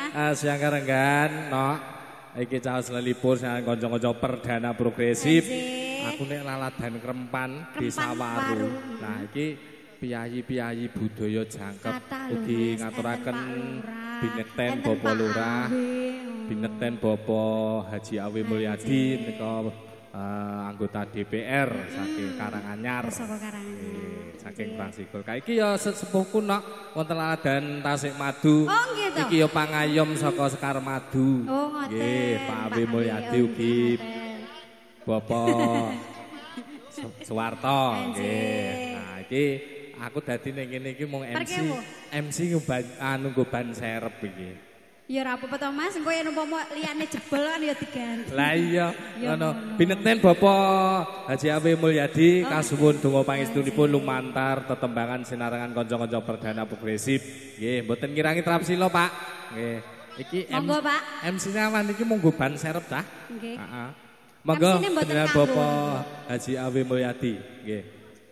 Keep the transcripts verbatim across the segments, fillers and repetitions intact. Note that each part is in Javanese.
Uh, siang karenggan, no. Iki caos lelipur siang konco-konco perdana progresif. Aku nek laladan Krempan, Desa Waru. Nah, iki piyayi-piyayi budaya jangkep ugi ngaturaken binekten Bapak Lurah, binekten Bapak Haji Awi Mulyadi nika uh, anggota D P R saking Karanganyar. Eh, saking Prangsikul. Ka iki ya sesepuhku nok wonten laladan Tasikmadu. Oh, gitu. Iki ya pangayom saka Sekar Madu. Oh, ngoten. Nggih, Pak Awi Mulyadi ugi Bapak Suwarto. Nggih. Nah, iki aku dadi ning kene iki mung M C. M C anu nggo ban serep iki. Ya ora apa-apa to Mas, engko yen umpama liyane jebol kan ya diganti. Lah iya, ngono. Binekten Bapak Haji Awi Mulyadi kasuwun donga pangestunipun lumantar tetembangan sinarengan kanca-kanca perdana progresif. Nggih, mboten ngirangi trapsila, Pak. Nggih. Iki monggo, Pak. M C Nawan iki mung nggo ban serep ta? Nggih. Heeh. Monggo dengan Bapak Haji Awi Mulyadi. Nggih.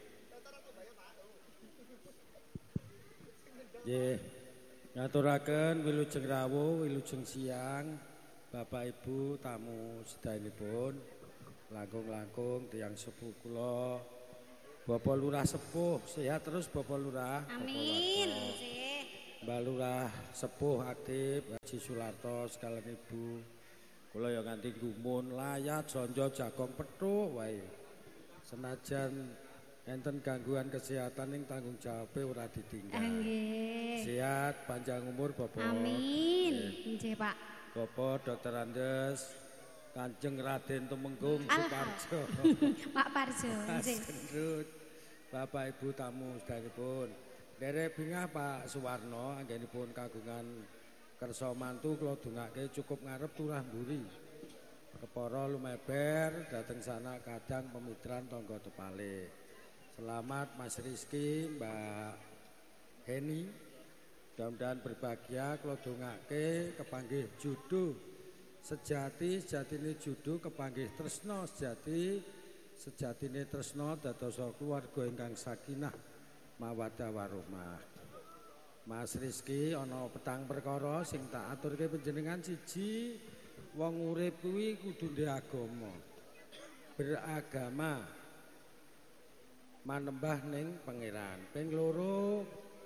Nggih. Ngaturaken wilujeng rawuh, wilujeng siang, Bapak Ibu tamu sedayanipun, langkung-langkung tiyang sepuh kula, Bapak Lurah sepuh, sehat terus Bapak Lurah. Amin. Mbak Lurah sepuh aktif, Haji Sularto sekalian Ibu. Kula ya nganti gumun layat sonjo jagong pethuk wae. Senajan enten gangguan kesehatan yang tanggung jawabnya ora ditinggal. Nggih. Sehat, panjang umur Bapak. Amin. Nggih, Pak. Bapak Dokter Andes, Kanjeng Raden Tumenggung Suparjo. Pak Parjo. Nggih. Bapak Ibu tamu sedanipun. Derek bingah Pak Suwarno anggenipun kagungan kersa mantu kula dongake cukup ngarep turah mburi. Kepara lumeber dateng sana kadang pemidran tangga tepale. Selamat Mas Rizky, Mbak Heni. Mudah-mudahan berbahagia kalau dongake kepanggih judu sejati, sejatine judu kepanggih tresno sejati, sejatine tresno dados keluarga ingkang sakinah mawaddah warahmah. Mas Rizky ana petang perkara sing tak aturke panjenengan siji, wong urip kuwi kudu ndek agama. Beragama manembah ning pangeran. Ping loro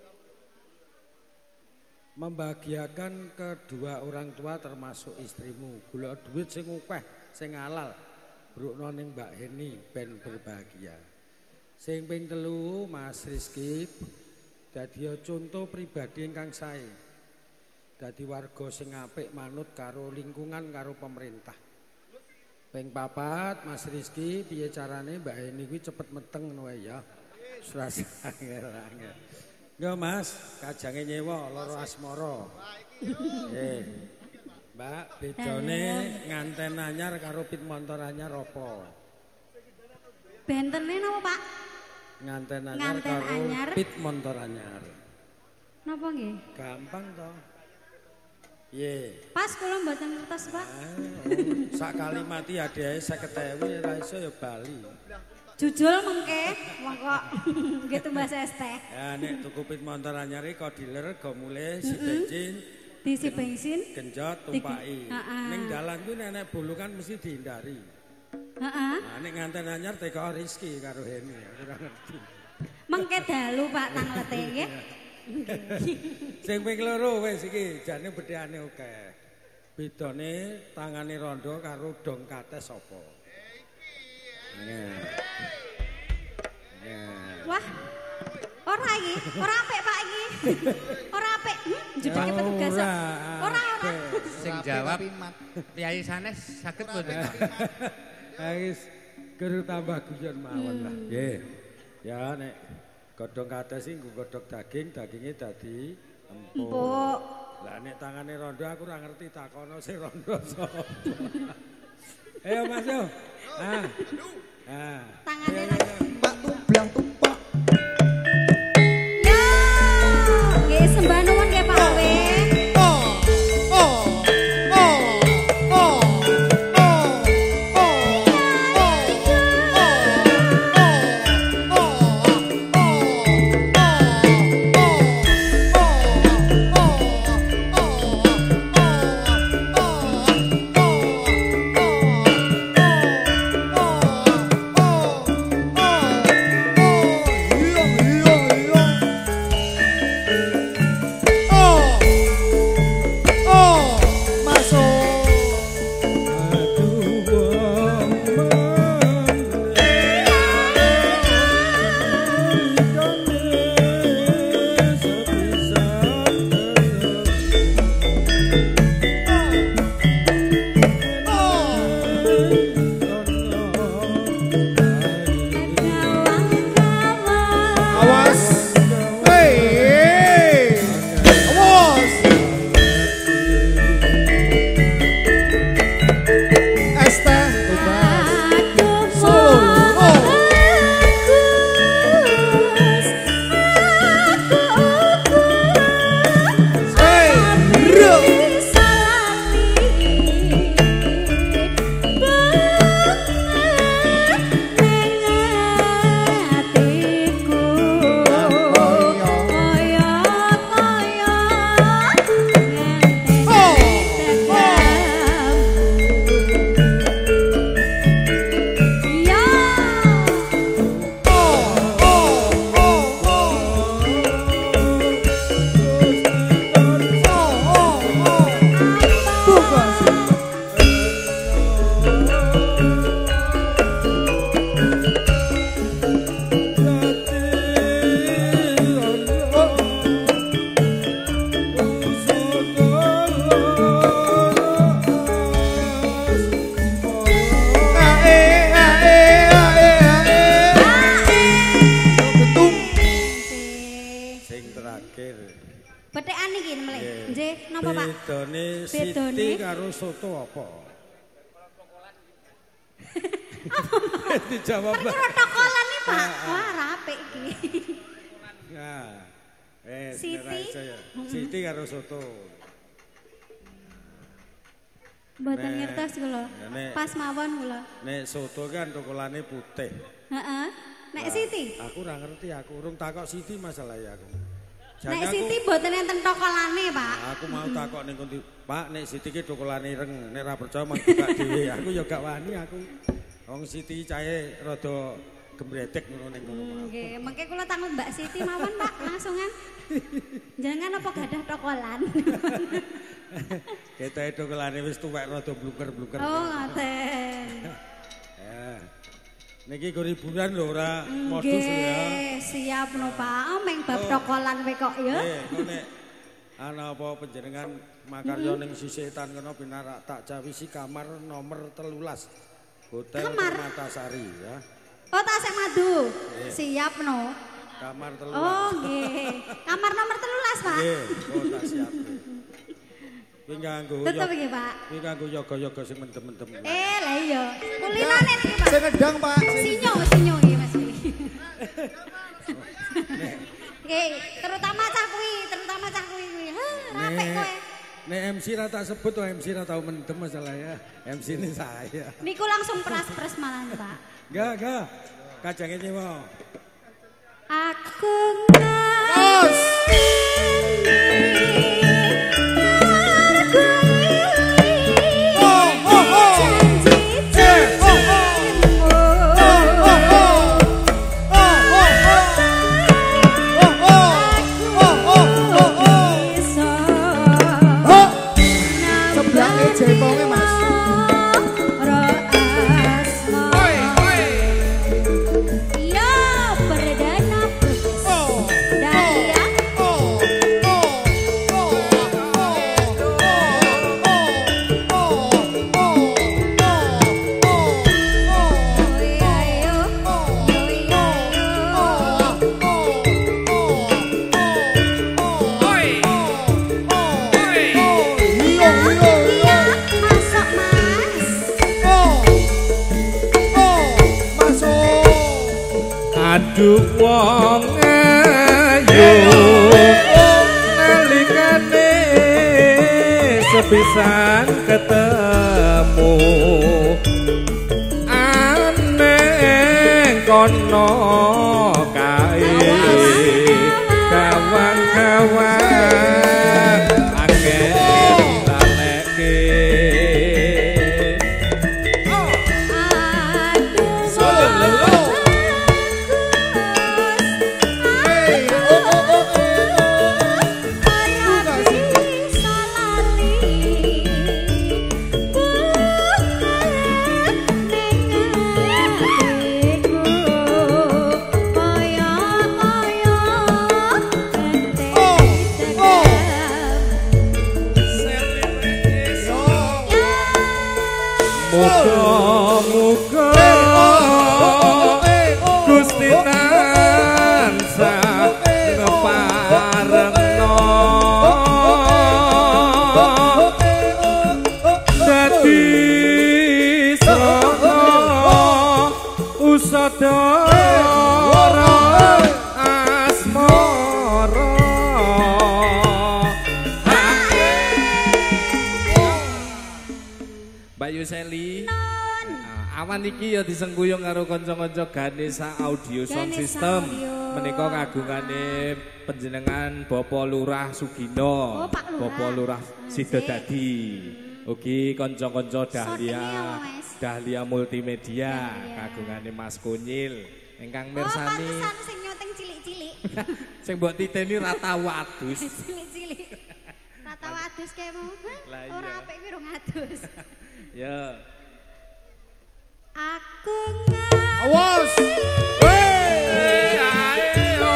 membahagiakan kedua orang tua termasuk istrimu. Golek duit sing akeh, sing halal. Brukno ning Mbak Heni ben berbahagia. Sing ping telu Mas Rizky dadi contoh pribadi ingkang sae. Dadi warga sing apik manut karo lingkungan karo pemerintah. Ping papat Mas Rizky piye carane Mbak Heni kuwi cepet meteng ngono ya. Surasa angel-angel. Nggih Mas, kajange nyewa lara asmara. Nggih. Mbak, bedane nganten anyar karo pit montor anyar apa? Bentene napa, Pak? Nganten anyar karo pit montor anyar. Napa nggih? Gampang to. Iya. Pas kula mboten ngertos, Pak. Sak kali mati hadiahe seket ewu ora iso ya bali. Jujul mengke wong kok nggih tumbas es teh. Ya nek tuku pit motor anyar kok dealer go mulih si bensin, diisi bensin, genjot tumpaki. Ning dalan kuwi nek bolongan mesti dihindari. Heeh. Nah nek nganten anyar teko Rizky karo Heni ora ngerti. Mengke dalu Pak tanglete nggih. Sing ping loro wis iki jane bedhane akeh. Bedane tangane rondo karo dong kates apa? Nggih. Wah. Ora iki, ora apik Pak iki. Ora apik. Jebake petugas. Ora ora. Sing jawab Kyai sanes saged mboten? Wis guru tambah guyon mawon lah. Nggih. Ya nek godhong kates iki nggo godhog daging, daginge dadi empuk. Empuk. Lah nek tangane rondo aku ora ngerti takono sing rondo sapa. Ayo Mas yo. Ah. Ah. Tangane rondo. Pak tumblang tumpah. Ya. Nggih sembah nuwun nggih Pak Awe. Bedone Siti karo soto apa? Dijawab lah. Protokolan nih Pak. Wah rapik iki. Nah. Eh, Siti. Siti karo soto. Mboten ngertos kula. Pas mawon kula. Nek soto kan tokolane putih. Heeh. Nek Siti? Aku ora ngerti, aku urung takok Siti masalah ya aku. Nek Siti mboten enten tokolane, Pak. Aku mau takok ning kondi, Pak, nek Siti ki tokolane ireng, nek ora percaya mang buka dhewe. Aku ya gak wani aku. Wong Siti cahe rada gembredek ngono ning kono. Nggih, mengke kula takon Mbak Siti mawon, Pak, langsungan. Jangan apa gadah tokolan. Ketoke tokolane wis tuwek rada bluker-bluker. Oh, ngoten. Ya. Niki go liburan lho ora modus ya. Siap no Pak. Meng bab tokolan we kok ya. Nggih, nek ana apa panjenengan makarya ning sisetan kena pinarak tak jawisi kamar nomor telulas. Hotel Permatasari ya. Oh, tasik madu. Siap no. Kamar telulas. Oh, nggih. Kamar nomor telulas, Pak. Nggih, oh tak siap. Kuwi nganggo tetep iki, Pak. Kuwi nganggo yoga-yoga sing mendem-mendem. Eh, lah iya. Kulinane niki, Pak. Sing ngedang, Pak. Sinyo, sinyo iki, Mas. Nggih, terutama cah kuwi, terutama cah kuwi kuwi. Ha, rapek kowe. Nek M C ra tak sebut to M C ra tau mendem masalah ya. M C ini saya. Niku langsung pras-pras malan, Pak. Enggak, enggak. Kajange nyewa. Aku ngas. Aduh wong ayu nalikane sepisan ketemu aneh kono kae kawan-kawan akeh laleke muga-muga Gusti tansah ngeparengno dadi srana usadara asmara. Bayu Seli awan iki ya disengguyung karo kanca-kanca Ganesha Audio Sound System menika kagungane panjenengan Bapak Lurah Sugino, oh, Bapak Lurah Sidodadi. Ugi kanca-kanca Dahlia Dahlia Multimedia kagungane Mas Kunyil ingkang mirsani. Oh, pantesan sing nyoteng cilik-cilik. Sing mbok titeni ra tau adus. Cilik-cilik. Ra tau adus kae mau. Ora apik kuwi rong adus. Ya. Aku ngas. Awas. Wey, ayo.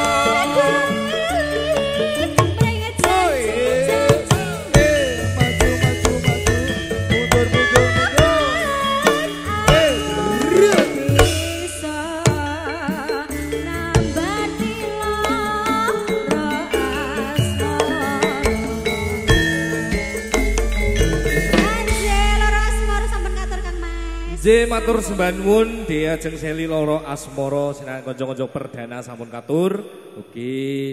Pengen janji. Maju, maju, maju. Mundur, mundur, mundur. Bisa nambani lara asmara. J matur sembah nuwun Dea Jeng Seli loro asmara sinang kanca-kanca perdana sampun katur. Ugi